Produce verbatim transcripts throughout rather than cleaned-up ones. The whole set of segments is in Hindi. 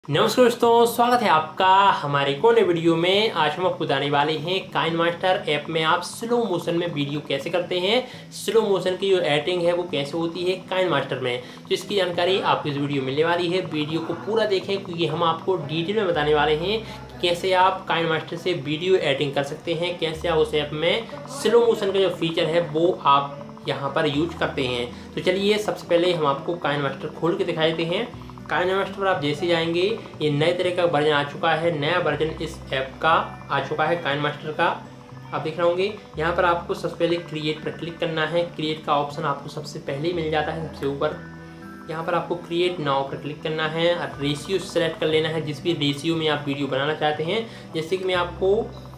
नमस्कार दोस्तों, स्वागत है आपका हमारे कोने वीडियो में। आज हम आपको बताने वाले हैं काइनमास्टर ऐप में आप स्लो मोशन में वीडियो कैसे करते हैं, स्लो मोशन की जो एडिटिंग है वो कैसे होती है काइनमास्टर में। तो इसकी जानकारी आपको इस वीडियो में मिलने वाली है। वीडियो को पूरा देखें क्योंकि हम आपको डिटेल में बताने वाले हैं कैसे आप काइनमास्टर से वीडियो एडिटिंग कर सकते हैं, कैसे आप उस ऐप में स्लो मोशन का जो फीचर है वो आप यहाँ पर यूज करते हैं। तो चलिए सबसे पहले हम आपको काइनमास्टर खोल के दिखा देते हैं। काइनमास्टर पर आप जैसे जाएंगे ये नए तरह का वर्जन आ चुका है, नया वर्जन इस ऐप का आ चुका है काइनमास्टर का। आप देख रहे होंगे यहाँ पर आपको सबसे पहले क्रिएट पर क्लिक करना है। क्रिएट का ऑप्शन आपको सबसे पहले ही मिल जाता है सबसे ऊपर। यहाँ पर आपको क्रिएट नाउ पर क्लिक करना है और रेशियो सेलेक्ट कर लेना है, जिस भी रेशियो में आप वीडियो बनाना चाहते हैं। जैसे कि मैं आपको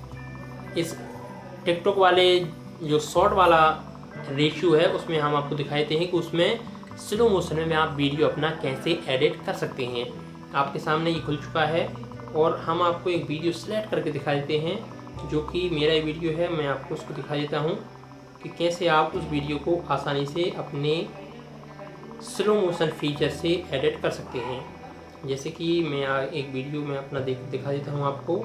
इस टिकटॉक वाले जो शॉर्ट वाला रेशियो है उसमें हम आपको दिखाई देते हैं कि उसमें स्लो मोशन में आप वीडियो अपना कैसे एडिट कर सकते हैं। आपके सामने ये खुल चुका है और हम आपको एक वीडियो सेलेक्ट करके दिखा देते हैं जो कि मेरा वीडियो है। मैं आपको उसको दिखा देता हूँ कि कैसे आप उस वीडियो को आसानी से अपने स्लो मोशन फीचर से एडिट कर सकते हैं। जैसे कि मैं एक वीडियो में अपना देख दिखा देता हूँ आपको।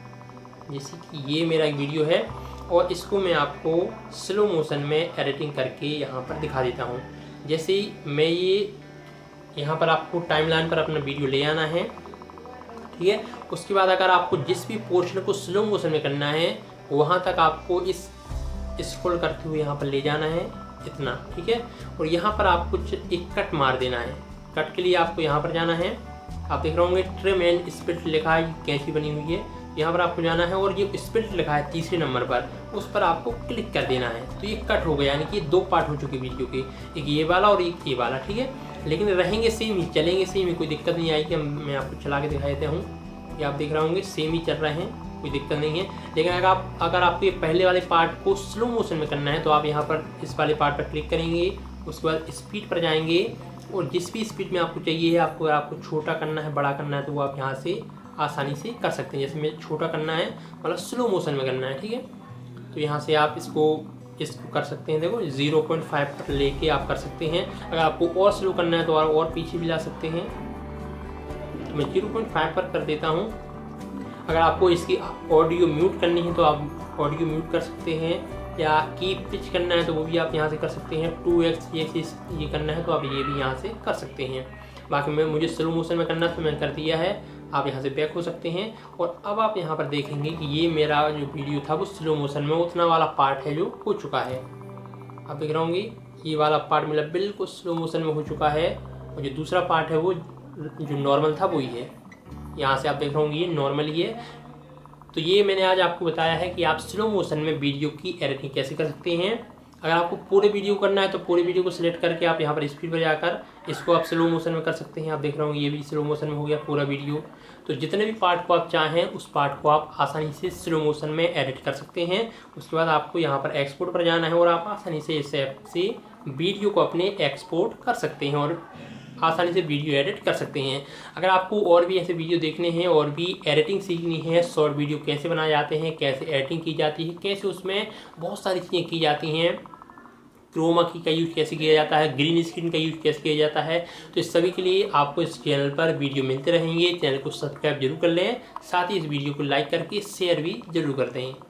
जैसे कि ये मेरा एक वीडियो है और इसको मैं आपको स्लो मोशन में एडिटिंग करके यहाँ पर दिखा देता हूँ। जैसे ही मैं ये यहाँ पर आपको टाइमलाइन पर अपना वीडियो ले आना है, ठीक है। उसके बाद अगर आपको जिस भी पोर्शन को स्लो मोशन में करना है वहाँ तक आपको इस स्क्रॉल करते हुए यहाँ पर ले जाना है इतना, ठीक है। और यहाँ पर आपको एक कट मार देना है। कट के लिए आपको यहाँ पर जाना है। आप देख रहे होंगे ट्रिम एंड स्प्लिट लिखा है, कैंची बनी हुई है। यहाँ पर आपको जाना है और ये स्प्लिट लिखा है तीसरे नंबर पर, उस पर आपको क्लिक कर देना है। तो ये कट हो गया, यानी कि दो पार्ट हो चुके वीडियो के, एक ये वाला और एक ये वाला, ठीक है। लेकिन रहेंगे सेम ही, चलेंगे सेम ही, कोई दिक्कत नहीं आएगी। मैं आपको चला के दिखा देता हूँ। ये आप देख रहे होंगे सेम ही चल रहे हैं, कोई दिक्कत नहीं है। लेकिन अगर आप अगर आपको ये पहले वाले पार्ट को स्लो मोशन में करना है तो आप यहाँ पर इस वाले पार्ट पर क्लिक करेंगे। उसके बाद स्पीड पर जाएंगे और जिस भी स्पीड में आपको चाहिए है, आपको अगर आपको छोटा करना है बड़ा करना है तो वो आप यहाँ से आसानी से कर सकते हैं। जैसे मैं छोटा करना है मतलब स्लो मोशन में करना है, ठीक है। तो यहाँ से आप इसको इसको कर सकते हैं। देखो ज़ीरो पॉइंट फाइव पर लेके आप कर सकते हैं। अगर आपको और स्लो करना है तो और, और पीछे भी ला सकते हैं। तो मैं ज़ीरो पॉइंट फाइव पर कर देता हूँ। अगर आपको इसकी ऑडियो म्यूट करनी है तो आप ऑडियो म्यूट कर सकते हैं, या की पिच करना है तो वो भी आप यहाँ से कर सकते हैं। टू एक्स ये ये करना है तो आप ये भी यहाँ से कर सकते हैं। बाकी मैं मुझे स्लो मोशन में करना तो मैंने कर दिया है। आप यहाँ से बैक हो सकते हैं और अब आप यहाँ पर देखेंगे कि ये मेरा जो वीडियो था वो स्लो मोशन में उतना वाला पार्ट है जो हो चुका है। आप देख रहे होंगे ये वाला पार्ट मेरा बिल्कुल स्लो मोशन में हो चुका है और जो दूसरा पार्ट है वो जो नॉर्मल था वही है। यहाँ से आप देख रहे होंगे ये नॉर्मल ही है। तो ये मैंने आज आपको बताया है कि आप स्लो मोशन में वीडियो की एडिटिंग कैसे कर सकते हैं। अगर आपको पूरे वीडियो करना है तो पूरे वीडियो को सिलेक्ट करके आप यहाँ पर स्पीड पर जाकर इसको आप स्लो मोशन में कर सकते हैं। आप देख रहे होंगे ये भी स्लो मोशन में हो गया पूरा वीडियो। तो जितने भी पार्ट को आप चाहें उस पार्ट को आप आसानी से स्लो मोशन में एडिट कर सकते हैं। उसके बाद आपको यहाँ पर एक्सपोर्ट पर जाना है और आप आसानी से इस ऐप से वीडियो को अपने एक्सपोर्ट कर सकते हैं और आसानी से वीडियो एडिट कर सकते हैं। अगर आपको और भी ऐसे वीडियो देखने हैं और भी एडिटिंग सीखनी है, शॉर्ट वीडियो कैसे बनाए जाते हैं, कैसे एडिटिंग की जाती है, कैसे उसमें बहुत सारी चीज़ें की जाती हैं, क्रोमा की का यूज कैसे किया जाता है, ग्रीन स्क्रीन का यूज कैसे किया जाता है, तो इस सभी के लिए आपको इस चैनल पर वीडियो मिलते रहेंगे। चैनल को सब्सक्राइब जरूर कर लें, साथ ही इस वीडियो को लाइक करके शेयर भी जरूर कर दें।